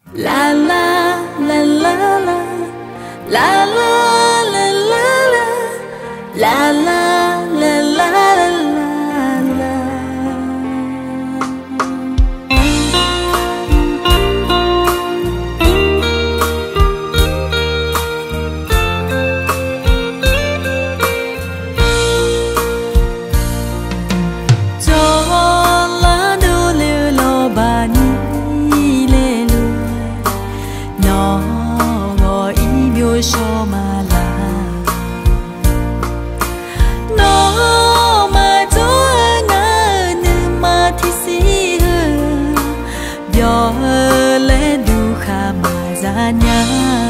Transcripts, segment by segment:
La la la la la la la la la la la la la la cho mà là nó mà cho ngã nên mà thì xí hơn giờ lên đủ khả mà ra nhà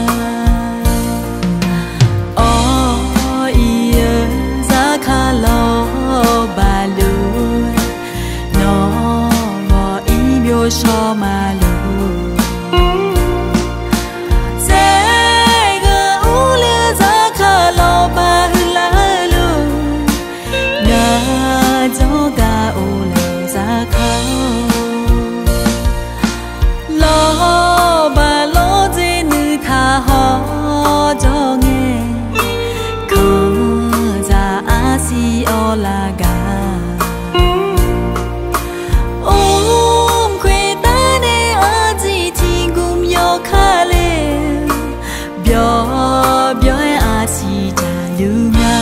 ôi ra khá lo bà luôn nó ngỏ ý biểu cho mà luôn gió ga ô lệ ra khao lo bà lo dê nữ tha ho cho nghe không ra á si o la ga ôm khuê ta nê á gì thì gồm yo khá lê bio bio á si cha lưu nga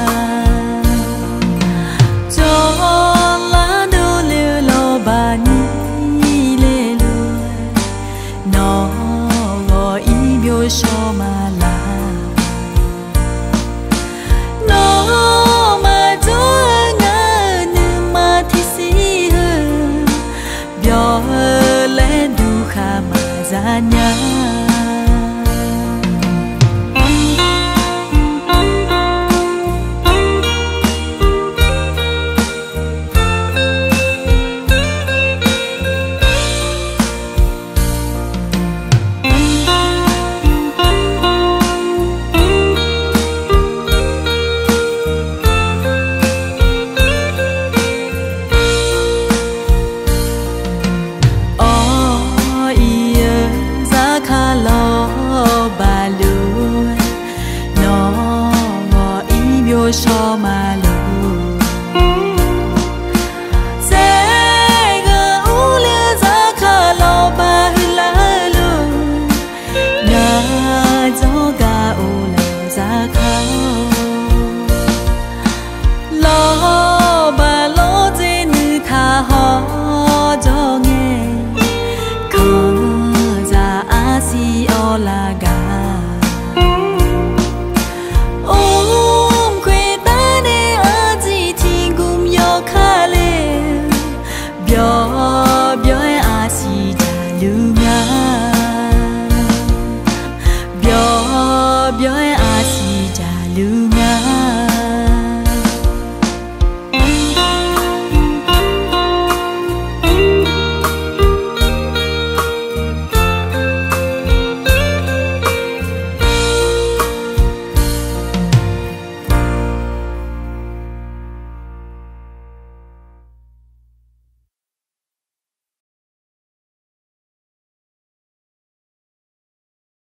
cho mà là nó mà cho ngã nhưng mà thì xí hơn biểu lên đủ khả mà ra nhà